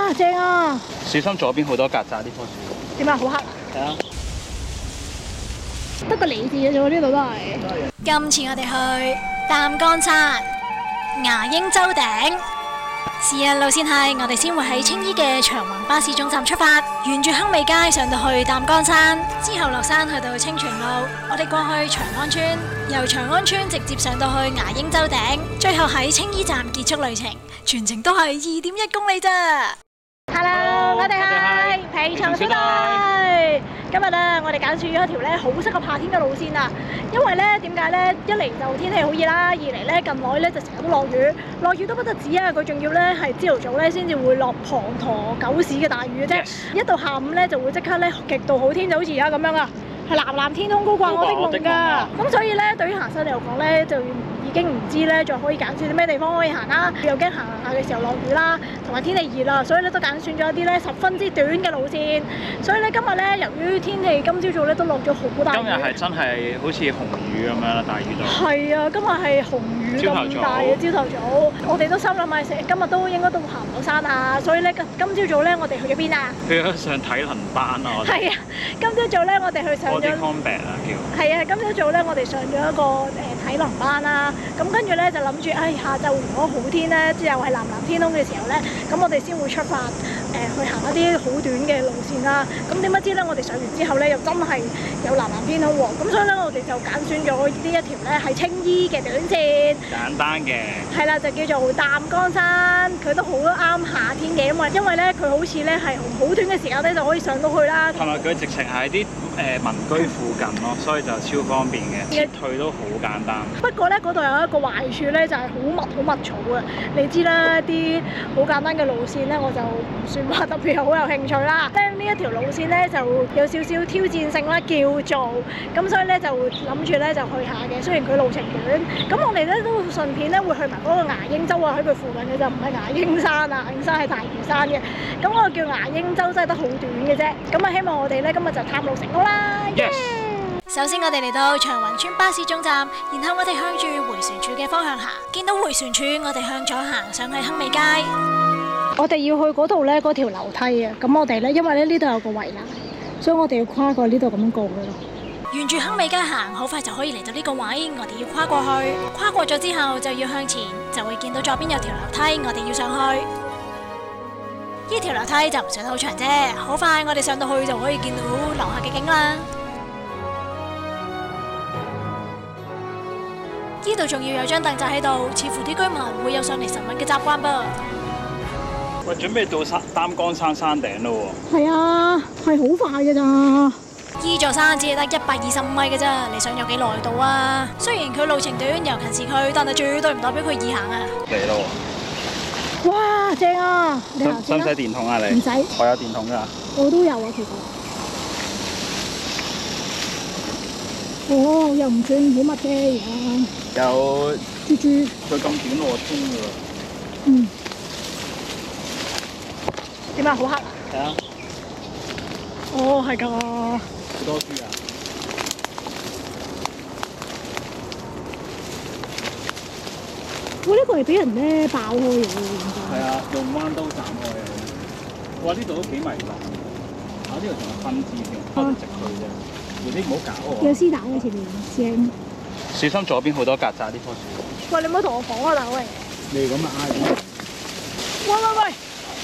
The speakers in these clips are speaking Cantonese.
哇，正啊！ 小心左邊好多曱甴呢棵樹。 點解好黑啊？ 係啊。 得個理字嘅啫喎，呢度都係。 今次我哋去擔桿山、牙鷹洲頂。是日路線係我哋先會喺青衣嘅長宏巴士總站出發，沿住亨美街上到去擔桿山，之後落山去到清泉路，我哋過去長安村，由長安村直接上到去牙鷹洲頂，最後喺青衣站結束旅程，全程都係2.1公里咋。 Hello，我哋係皮蟲小隊。今日咧，我哋揀選咗一條咧好適合夏天嘅路線啊！因為咧點解咧？一嚟就天氣好熱啦，二嚟咧近來咧就成日都落雨，落雨都不得止啊！佢仲要咧係朝頭早咧先至會落滂沱狗屎嘅大雨啫， Yes. 一到下午咧就會即刻咧極度好天，就好似而家咁樣啊！係藍藍天空高掛我的夢㗎。咁所以咧，對於行山嚟講咧，就已經唔知咧，仲可以揀選啲咩地方可以行啦。又驚行下嘅時候落雨啦，同埋天氣熱啦，所以咧都揀選咗一啲咧十分之短嘅路線。所以咧今日咧，由於天氣今朝早咧都落咗好大雨。 今日係真係好似紅雨咁樣啦，大雨到。 係啊，今日係紅雨咁大嘅朝頭早，我哋都心諗埋成今日都應該都行唔到山啊。所以咧今朝早咧，我哋去咗邊啊？ 去咗上體能班啊！我哋。 係啊，今朝早咧我哋去上咗。 Body combat 啊叫。 係啊，今朝早咧我哋上咗一個體能班啦。咁跟住咧就諗住，下晝如果好天咧，即係又係藍藍天空嘅時候咧，咁我哋先會出發去行一啲好短嘅路線啦。咁點不知咧，我哋上完之後咧，又真係有藍藍天空喎。咁所以咧，我哋就揀選咗呢一條咧係青衣嘅短線， 簡單嘅。 係啦，就叫做擔桿山，佢都好啱夏天嘅，因為咧佢好似咧係好短嘅時間咧就可以上到去啦。 同埋佢直情喺啲民居附近咯，所以就超方便嘅，撤退都好簡單。 不過咧，嗰度有一個壞處咧，就係好密草啊！你知啦，啲好簡單嘅路線咧，我就唔算話特別好有興趣啦。呢一條路線咧就有少少挑戰性啦，叫做咁，所以咧就諗住咧就去下嘅。雖然佢路程短，咁我哋咧都順便咧會去埋嗰個牙鷹洲啊，喺佢附近嘅就唔係牙鷹山啊，牙鷹山係大嶼山嘅。咁嗰個叫牙鷹洲真係得好短嘅啫。咁啊，希望我哋咧今日就探路成功啦！ Yes。 首先我哋嚟到長宏村巴士總站，然後我哋向住迴旋處嘅方向行，見到迴旋處，我哋向左行上去亨美街。 我哋要去嗰度咧，嗰條樓梯啊，咁我哋咧，因為咧呢度有個圍欄，所以我哋要跨過呢度咁樣過去咯。 沿住亨美街行，好快就可以嚟到呢個位，我哋要跨過去。跨過咗之後就要向前，就會見到左邊有條樓梯，我哋要上去。呢條樓梯就唔算好長啫，好快我哋上到去就可以見到樓下嘅景啦。呢度仲要有張凳仔喺度，似乎啲居民會有上嚟晨運嘅習慣噃。 喂，準備到擔桿山山頂咯喎！ 係啊，係好快嘅咋。 呢座山只係得125米嘅咋，你想有幾耐到啊？雖然佢路程短又近市區，但係絕對唔代表佢易行啊！ 嚟咯喎！哇，正啊！你行先啦。 使唔使電筒啊你？ 唔使。 我有電筒㗎。 我都有啊，其實。哦，又唔算好密啫，而家。 有豬豬。 佢咁短我衝㗎喎。 嗯。點解好黑啊？ 係啊。 哦，係㗎。 好多豬啊！ 我呢個係俾人咧爆開嘅喎， 係啊，用彎刀斬開啊！哇，呢度都幾迷惑。啊，呢度仲有分支添，我哋直去啫。你唔好搞我。 有絲帶喺前面，正。 小心左邊好多曱甴呢棵樹。 喂，你唔好同我講啊，大佬喂！ 你咁啊嗌我？ 喂！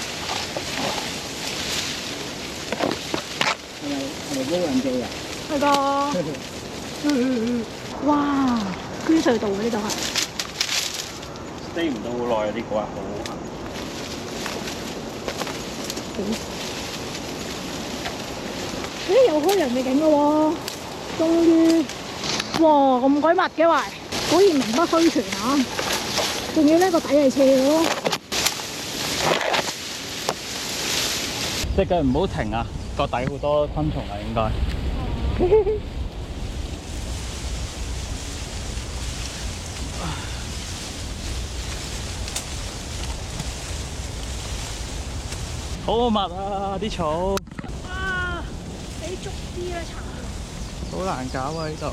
係咪撈人做㗎？ 係㗎。哇！捐隧道嘅呢度係。 stay 唔到好耐啊！呢個係好行。 有開人嘅景嘅喎，終於，哇咁鬼密嘅喂，果然名不虛傳啊！仲要呢個底係斜嘅咯。 隻腳唔好停啊！個底好多昆蟲啊，應該。好密啊！啲草。 哇！俾捉啲啦，慘！ 好難搞啊！呢度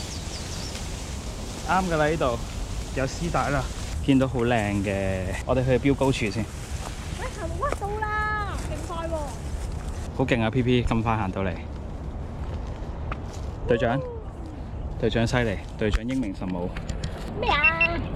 啱㗎啦，呢度有絲帶啦，見到好靚嘅。我哋去標高處先。 喂，頭屈到啦！ 好勁啊 ！PP 咁快行到嚟，隊長犀利，隊長英明神武。 咩啊？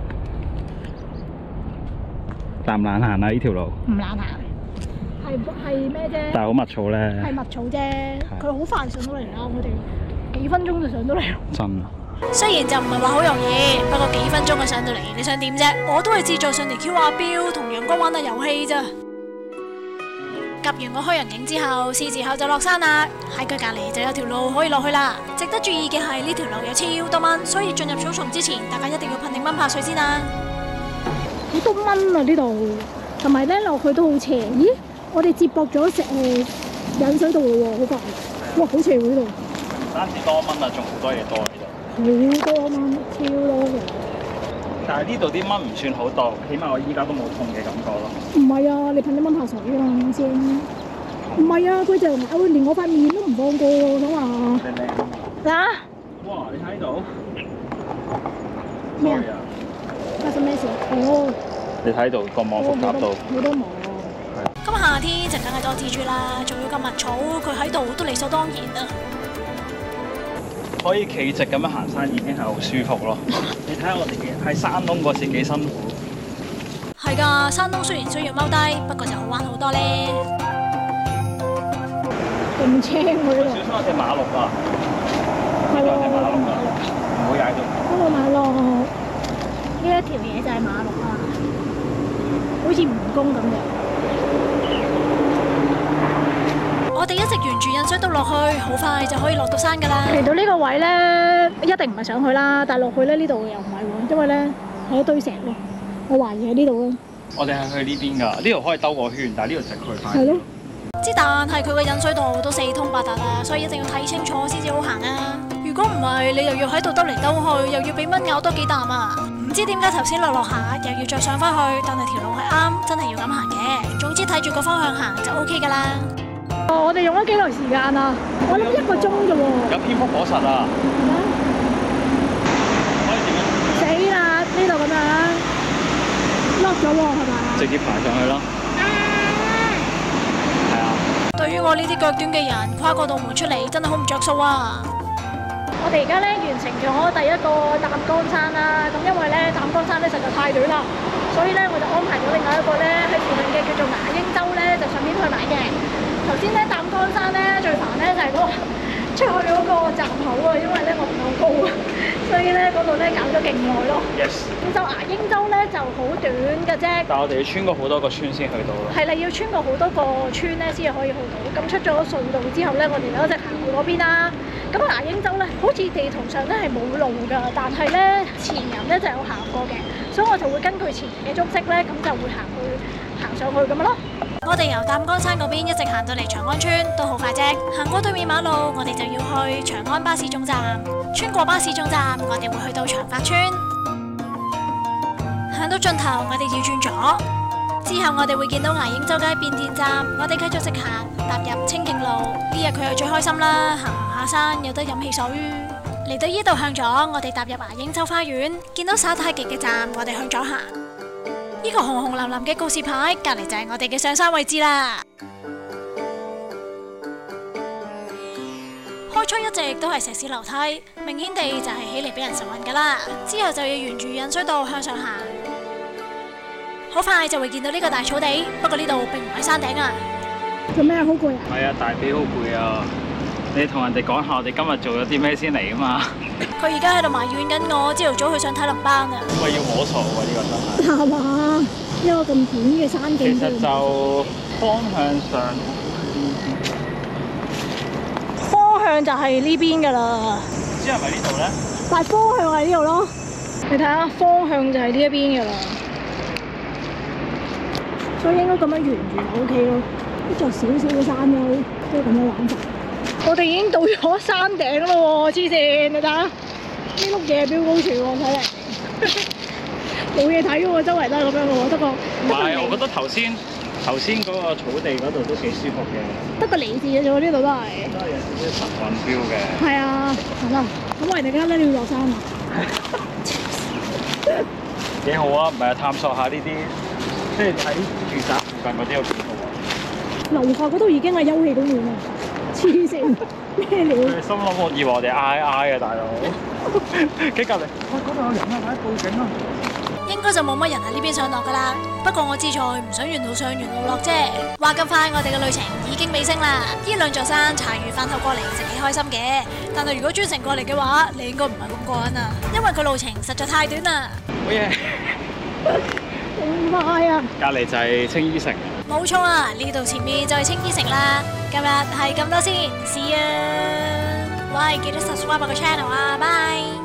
難唔難行啊？呢條路唔難行，係咩啫？ 但係好密草咧。 係蜜草啫，佢好快上到嚟啦！我哋幾分鐘就上到嚟。 真。 雖然就唔係話好容易，不過幾分鐘就上到嚟，你想點啫？我都係自助上嚟 QR 標同陽光玩下遊戲咋。夾完個開人影之後，C字口就落山啦。喺佢隔離就有條路可以落去啦。值得注意嘅係呢條路有超多蚊，所以進入草叢之前，大家一定要噴定蚊怕水先啦。 好多蚊啊呢度，同埋咧落去都好斜。咦？我哋接駁咗引水道喎，好快！哇，好斜喎呢度。 唔單止多蚊啊，仲好多嘢多喺度。 好多蚊，超多嘅。 但係呢度啲蚊唔算好多，起碼我依家都冇痛嘅感覺咯。 唔係啊，你噴啲蚊怕水啊先。唔係啊，佢就咬連我塊面都唔放過喎，我想話。 靚靚啊！ 哇！你睇到咩啊 ？Sorry 啊！ 發生咩事？哦， 你睇到個網服夾到。 好多毛。 咁夏天就梗係多蜘蛛啦，仲要咁密草，佢喺度都理所當然啊。 可以企直咁樣行山已經係好舒服咯。你睇下我哋喺山窿嗰時幾辛苦。 係㗎，山窿雖然需要踎低，不過就好玩好多咧。 咁青喎呢度。 小心有隻馬鹿啊！ 係喎， 有隻馬鹿啊！唔好踩到。 嗰個馬路呢一條嘢就係馬路啊，好似蜈蚣咁嘅。 我哋一直沿住引水道落去，好快就可以落到山㗎啦。 嚟到呢個位咧，一定唔係上去啦，但係落去咧呢度又唔係喎，因為咧係一堆石咯。我懷疑喺呢度咯。 我哋係去呢邊㗎，呢度可以兜個圈，但係呢度直去翻。 係咯。 之但係佢個引水道都四通八達啊，所以一定要睇清楚先至好行啊。如果唔係，你又要喺度兜嚟兜去，又要俾蚊咬多幾啖啊！唔知點解頭先落下，又要再上翻去，但係條路係啱，真係要咁行嘅。總之睇住個方向行就 OK 㗎啦。 我哋用咗幾耐時間啊？我諗1個鐘啫喎。 有蝙蝠果實啊！可以點樣？ 死啦！呢度咁樣落咗喎，係嘛？ 直接爬上去咯。係啊。 對於我呢啲腳短嘅人，跨過道門出嚟真係好唔着數啊！ 我哋而家咧完成咗第一個擔桿山啦，咁因為咧擔桿山咧實在太短啦，所以咧我就安排咗另外一個咧喺附近嘅叫做牙鷹洲咧，就順便去買嘅。頭先咧擔桿山咧最煩咧就係嗰個出去嗰個閘口啊，因為咧我唔夠高啊，所以咧嗰度咧搞咗勁耐咯。 Yes。 咁就牙鷹洲咧就好短嘅啫。 但係我哋要穿過好多個村先去到咯。 係啦，要穿過好多個村咧先至可以去到。咁出咗隧道之後咧，我哋就一直行去嗰邊啦。咁牙鷹洲咧，好似地圖上咧係冇路㗎，但係咧前人咧就有行過嘅，所以我就會根據前人嘅足跡咧，咁就會行上去咁樣咯。 我哋由擔桿山嗰邊一直行到嚟長安村，都好快啫。行過對面馬路，我哋就要去長安巴士總站。穿過巴士總站，我哋會去到長發村。行到盡頭，我哋要轉左。之後我哋會見到牙鷹洲街變電站，我哋繼續直行，踏入清徑路。呢日佢又最開心啦，行下山有得飲汽水。嚟到呢度向左，我哋踏入牙鷹洲花園，見到耍太極嘅站，我哋向左行。呢個紅紅藍藍嘅告示牌，隔籬就係我哋嘅上山位置啦。開出一直都係石屎樓梯，明顯地就係起嚟俾人晨運噶啦。之後就要沿住引水道向上行。好快就會見到呢個大草地，不過呢度並唔喺山頂啊。 做咩啊？好攰啊！ 係啊，大髀好攰啊！你同人哋講下我哋今日做咗啲咩先嚟啊嘛？ 佢而家喺度埋怨緊我，朝頭早去上體能班啊！ 喂，要摸索喎呢個真係。 係嘛？一個咁短嘅山徑。 其實就方向就係呢邊㗎啦。 唔知係咪呢度咧？ 但係方向係呢度咯。你睇下，方向就係呢一邊㗎啦。所以應該咁樣沿住就 OK 咯。一座少少嘅山丘，都係咁樣玩法。我哋已經到咗山頂咯喎，黐線！你睇下，呢碌嘢標高處喎，睇嚟冇嘢睇喎，周圍都係咁樣嘅喎，得個。 唔係，我覺得頭先嗰個草地嗰度都幾舒服嘅。 得個理字嘅啫喎，呢度都係。 都係有少少晨運 feel 嘅。 係啊，係啦。咁我哋而家咧要落山啊。 幾好啊！唔係啊，探索下呢啲，即係喺住宅附近嗰啲有幾好啊。 樓下嗰度已經係休憩公園啦，黐線咩料？ 佢哋心諗我以為我哋嗌嘅大佬，喺隔離，喂嗰度有人啊，快啲報警啊！ 應該就冇乜人喺呢邊上落噶啦。不過我志在唔想沿路上沿路落啫。話咁快，我哋嘅旅程已經尾聲啦。呢兩座山茶餘飯後過嚟就幾開心嘅，但係如果專程過嚟嘅話，你應該唔係咁過癮啊，因為佢路程實在太短啦。 好嘢！ 咁快啊！ 隔離就係青衣城。 冇錯啊，呢度前面就係青衣城啦。今日係咁多先，See you。喂，記得 subscribe 我個 channel 啊，bye。